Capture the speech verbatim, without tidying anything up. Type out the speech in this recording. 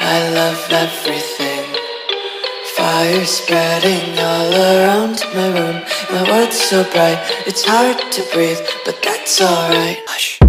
I love everything. Fire spreading all around my room. My world's so bright, it's hard to breathe, but that's alright. Hush.